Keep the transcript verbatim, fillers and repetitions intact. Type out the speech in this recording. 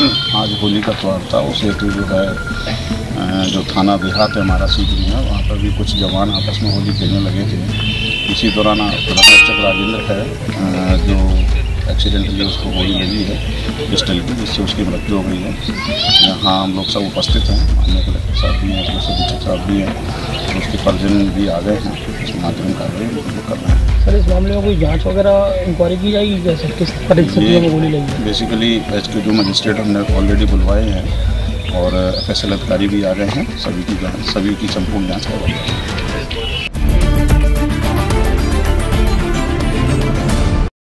आज होली का त्यौहार था, उसे तो जो है जो थाना देहात है हमारा सीकरी है, वहाँ पर भी कुछ जवान आपस में होली खेलने लगे थे। इसी दौरान प्रधान राजेंद्र है जो एक्सीडेंटली उसको गोली लगी है पिस्टल की, जिससे उसकी मृत्यु हो गई है। यहाँ हम लोग सब उपस्थित हैं, हमने कलेक्टर साहब भी हैं, पुलिस अधीक्षक साहब भी हैं, तो उसके परिजन भी आ गए हैं, इस माध्यम कार्य कर रहे हैं। सर, इस मामले में कोई जांच वगैरह इंक्वायरी की जाएगी कैसे, किस परिस्थितियों में गोली लगी है? बेसिकली एच के जो मजिस्ट्रेट हमने ऑलरेडी बुलवाए हैं और एफ एस एल अधिकारी भी आ गए हैं, सभी की जाँच सभी की संपूर्ण जाँच करवाई है।